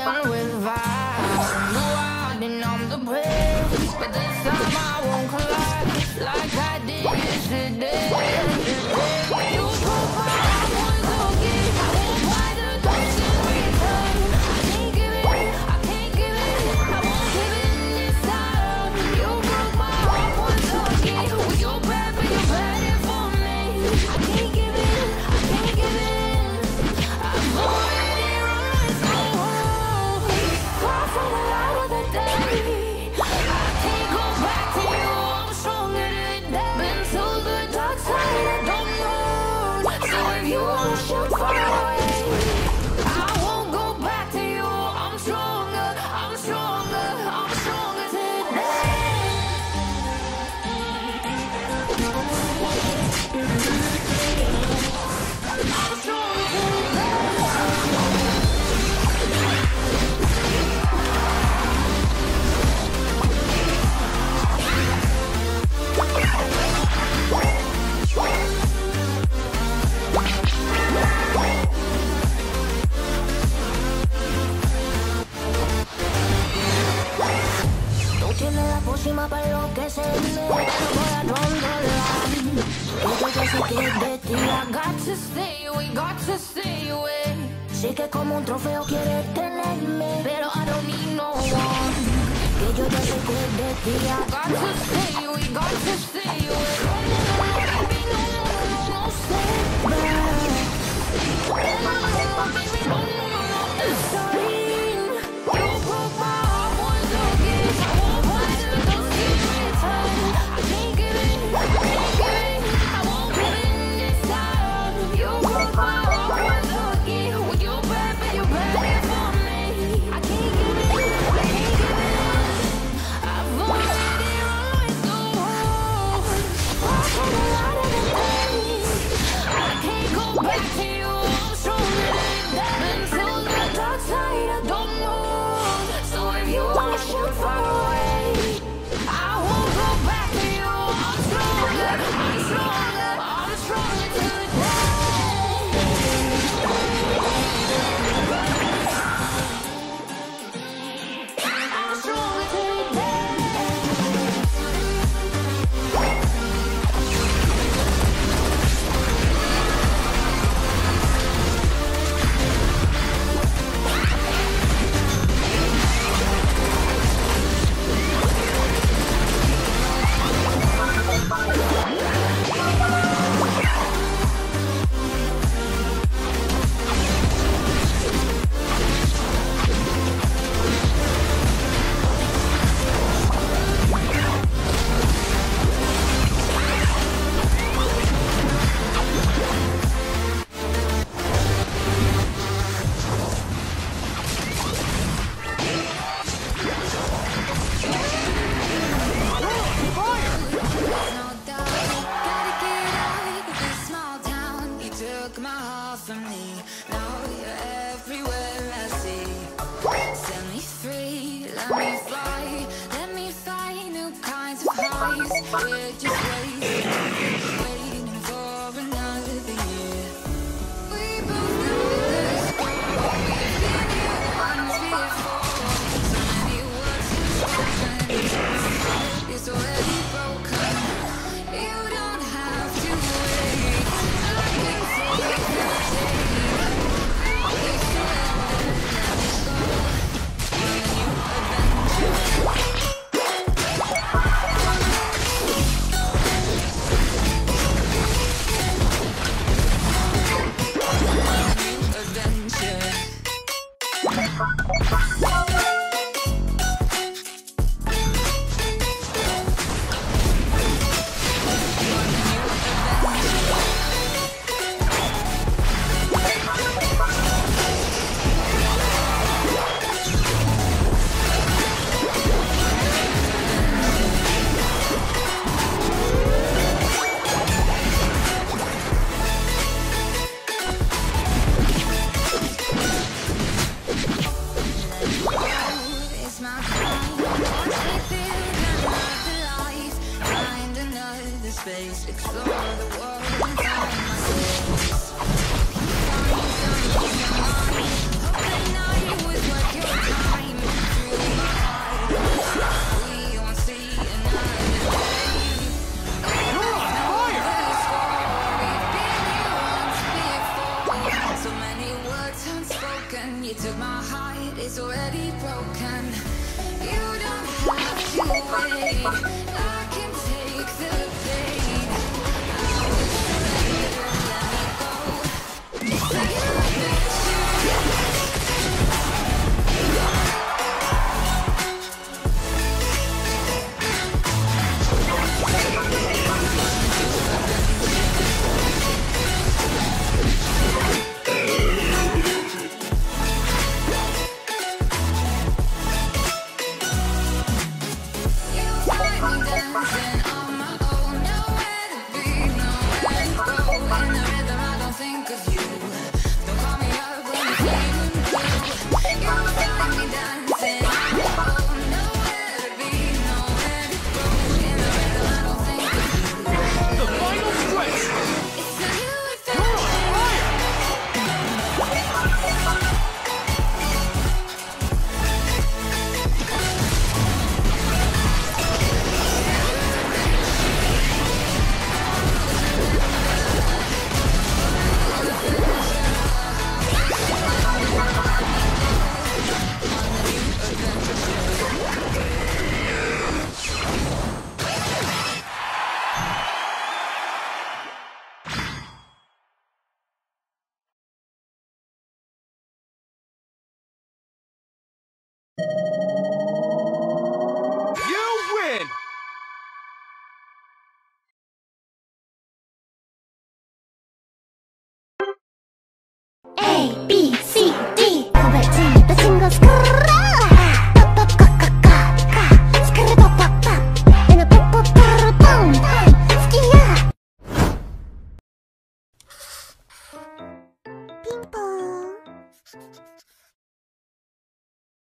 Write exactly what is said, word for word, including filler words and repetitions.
playing with vibes. No, I didn't I'm the best, but this time I won't collide like I did yesterday. You broke my heart once again. I won't buy the dust in return. I can't give it, I can't give it, I won't give it this time. You broke my heart once again. With your bad, but you bad it for me. I can't give it, I can't give it. I've already run so hard, far from the light of the day. I can't go back to you, I'm stronger today. Been to the dark side, I don't know. So if you wanna shoot far away, I won't go back to you. I'm stronger, I'm stronger, I'm stronger today. I'm stronger today. Tú tienes la pócima para enloquecerme, voy a controlar. Yo ya sé que es de ti. I got to stay away, got to stay away. Sé que como un trofeo quieres tenerme, pero I don't need no one. Que yo ya sé que es de ti. I got to stay away, got to stay away. Baby, no, no, no, no, stay back. Oh, no, no, baby, no, no, no, no, it's fine. You broke my heart once again. I won't buy the dust in return. I can't give it, I can't give it, I won't give it this time. You broke my heart once again. With your bad, but you bad it for me. I can't give it, I can't give it. I've already run so hard, far from the light of the day. I can't go back to you, I'm stronger today. Been to the dark side, I don't know. So if you wanna shoot far away, I won't go back to you. I'm stronger, I'm stronger, I'm stronger today. I'm stronger today. No doubt, gotta get out of this small town. You took my heart from me, now you're everywhere I see. Set me free, let me fly, let me find new kinds of highs. We're just waiting, waiting for another year. We both know the score, we've been here once before. So many words unspoken, it's already broken. You don't have to wait. I can take the day. We should let it go. On a new adventure. space, explore the world and find myself. Find something in your mind. Hope the night was worth your A B